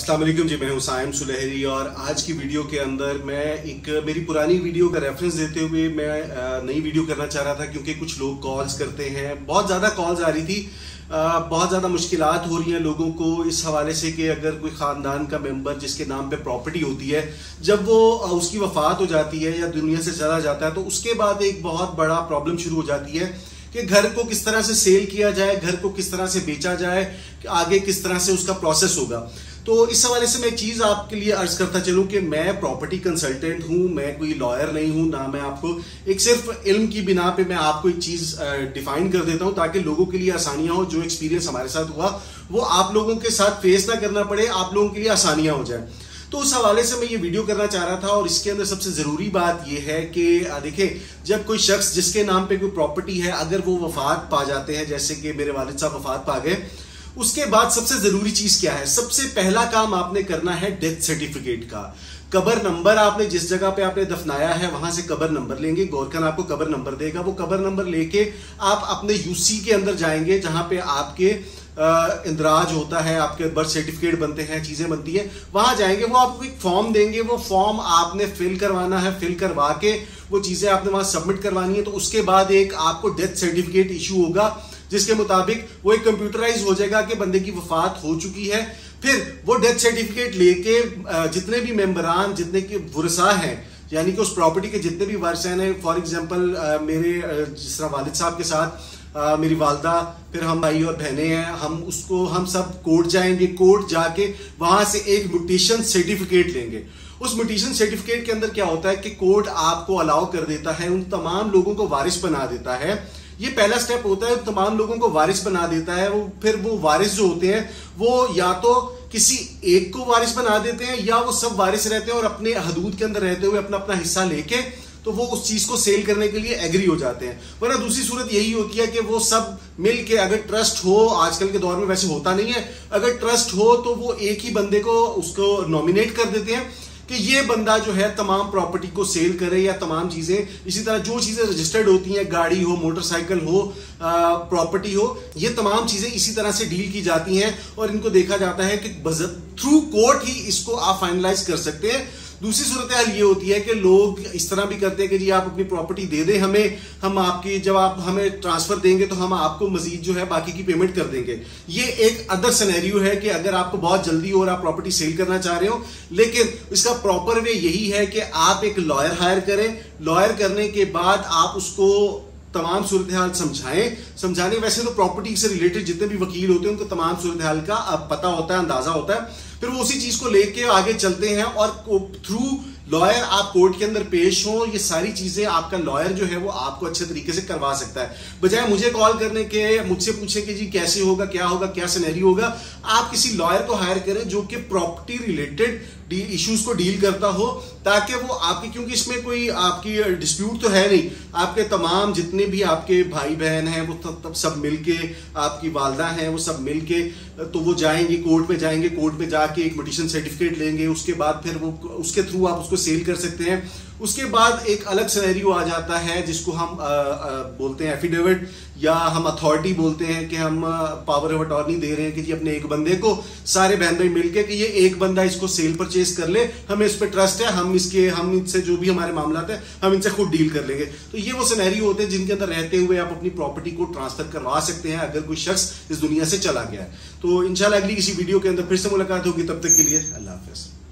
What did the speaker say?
अस्सलाम वालेकुम जी, मैं हुसैन सुलहरी और आज की वीडियो के अंदर मैं एक मेरी पुरानी वीडियो का रेफरेंस देते हुए मैं नई वीडियो करना चाह रहा था, क्योंकि कुछ लोग कॉल्स करते हैं, बहुत ज़्यादा कॉल्स आ रही थी, बहुत ज़्यादा मुश्किलात हो रही हैं लोगों को इस हवाले से कि अगर कोई ख़ानदान का मेंबर जिसके नाम पे प्रॉपर्टी होती है, जब वो उसकी वफ़ात हो जाती है या दुनिया से चला जाता है, तो उसके बाद एक बहुत बड़ा प्रॉब्लम शुरू हो जाती है कि घर को किस तरह से सेल किया जाए, घर को किस तरह से बेचा जाए, आगे किस तरह से उसका प्रोसेस होगा। तो इस हवाले से मैं एक चीज़ आपके लिए अर्ज करता चलूं कि मैं प्रॉपर्टी कंसल्टेंट हूं, मैं कोई लॉयर नहीं हूं, ना मैं आपको एक सिर्फ इल्म की बिना पे मैं आपको एक चीज़ डिफाइन कर देता हूं ताकि लोगों के लिए आसानियां हो। जो एक्सपीरियंस हमारे साथ हुआ वो आप लोगों के साथ फेस ना करना पड़े, आप लोगों के लिए आसानियां हो जाए। तो उस हवाले से मैं ये वीडियो करना चाह रहा था। और इसके अंदर सबसे ज़रूरी बात यह है कि देखिए, जब कोई शख्स जिसके नाम पे कोई प्रॉपर्टी है, अगर वो वफात पा जाते हैं, जैसे कि मेरे वालिद साहब वफात पा गए, उसके बाद सबसे ज़रूरी चीज़ क्या है? सबसे पहला काम आपने करना है डेथ सर्टिफिकेट का। कबर नंबर, आपने जिस जगह पे आपने दफनाया है वहां से कबर नंबर लेंगे, गोरखन आपको कबर नंबर देगा, वो कबर नंबर लेके आप अपने यूसी के अंदर जाएंगे जहां पे आपके इंदराज होता है, आपके बर्थ सर्टिफिकेट बनते हैं, चीजें बनती है, वहां जाएंगे, वो आपको एक फॉर्म देंगे, वो फॉर्म आपने फिल करवाना है, फिल करवा के वो चीजें आपने वहां सबमिट करवानी है। तो उसके बाद एक आपको डेथ सर्टिफिकेट इशू होगा, जिसके मुताबिक वो एक कंप्यूटराइज हो जाएगा कि बंदे की वफात हो चुकी है। फिर वो डेथ सर्टिफिकेट लेके जितने भी मेंबरान, जितने के वरसा हैं, यानी कि उस प्रॉपर्टी के जितने भी वारिसान हैं, फॉर एग्जांपल मेरे जिस तरह वालिद साहब के साथ मेरी वालदा, फिर हम भाई और बहनें हैं, हम सब कोर्ट जाएंगे, कोर्ट जाके वहां से एक म्यूटेशन सर्टिफिकेट लेंगे। उस म्यूटेशन सर्टिफिकेट के अंदर क्या होता है कि कोर्ट आपको अलाउ कर देता है, उन तमाम लोगों को वारिस बना देता है। ये पहला स्टेप होता है, तमाम लोगों को वारिस बना देता है। फिर वो वारिस जो होते हैं वो या तो किसी एक को वारिस बना देते हैं या वो सब वारिस रहते हैं और अपने हदूद के अंदर रहते हुए अपना अपना हिस्सा लेके तो वो उस चीज को सेल करने के लिए एग्री हो जाते हैं। वरना दूसरी सूरत यही होती है कि वो सब मिल के, अगर ट्रस्ट हो, आजकल के दौर में वैसे होता नहीं है, अगर ट्रस्ट हो तो वो एक ही बंदे को उसको नॉमिनेट कर देते हैं कि ये बंदा जो है तमाम प्रॉपर्टी को सेल करे या तमाम चीजें, इसी तरह जो चीजें रजिस्टर्ड होती हैं, गाड़ी हो, मोटरसाइकिल हो, प्रॉपर्टी हो, ये तमाम चीजें इसी तरह से डील की जाती हैं और इनको देखा जाता है कि थ्रू कोर्ट ही इसको आप फाइनलाइज कर सकते हैं। दूसरी सूरत हाल ये होती है कि लोग इस तरह भी करते हैं कि जी आप अपनी प्रॉपर्टी दे दें हमें, हम आपकी, जब आप हमें ट्रांसफर देंगे तो हम आपको मजीद जो है बाकी की पेमेंट कर देंगे। ये एक अदर सिनेरियो है कि अगर आपको बहुत जल्दी हो और आप प्रॉपर्टी सेल करना चाह रहे हो, लेकिन इसका प्रॉपर वे यही है कि आप एक लॉयर हायर करें। लॉयर करने के बाद आप उसको तमाम सूरत हाल समझाने वैसे तो प्रॉपर्टी से रिलेटेड जितने भी वकील होते हैं उनको तमाम सूरत हाल का पता होता है, अंदाजा होता है। फिर वो उसी चीज को लेके आगे चलते हैं और थ्रू लॉयर आप कोर्ट के अंदर पेश हो। ये सारी चीजें आपका लॉयर जो है वो आपको अच्छे तरीके से करवा सकता है। बजाय मुझे कॉल करने के, मुझसे पूछे कि जी कैसे होगा, क्या होगा, क्या सिनेरियो होगा, आप किसी लॉयर को हायर करें जो कि प्रॉपर्टी रिलेटेड इश्यूज को डील करता हो, ताकि वो आपकी, क्योंकि इसमें कोई आपकी डिस्प्यूट तो है नहीं, आपके तमाम जितने भी आपके भाई बहन हैं वो तब सब मिलके, आपकी वालदा हैं वो सब मिलके, तो वो जाएंगे कोर्ट में, जाएंगे कोर्ट में जाके एक म्यूटेशन सर्टिफिकेट लेंगे, उसके बाद फिर वो उसके थ्रू आप उसको सेल कर सकते हैं। उसके बाद एक अलग सिनेरियो आ जाता है जिसको हम बोलते हैं एफिडेविट, या हम अथॉरिटी बोलते हैं कि हम पावर ऑफ अटॉर्नी दे रहे हैं कि जी अपने एक बंदे को सारे बहन भाई मिलके कि ये एक बंदा इसको सेल परचेज कर ले, हमें इस पर ट्रस्ट है, हम इनसे जो भी हमारे मामला है हम इनसे खुद डील कर लेंगे। तो ये वो सिनेरियो होते हैं जिनके अंदर रहते हुए आप अपनी प्रॉपर्टी को ट्रांसफर करवा सकते हैं अगर कोई शख्स इस दुनिया से चला गया है। तो इंशाल्लाह अगली किसी वीडियो के अंदर फिर से मुलाकात होगी, तब तक के लिए अल्लाह हाफिज।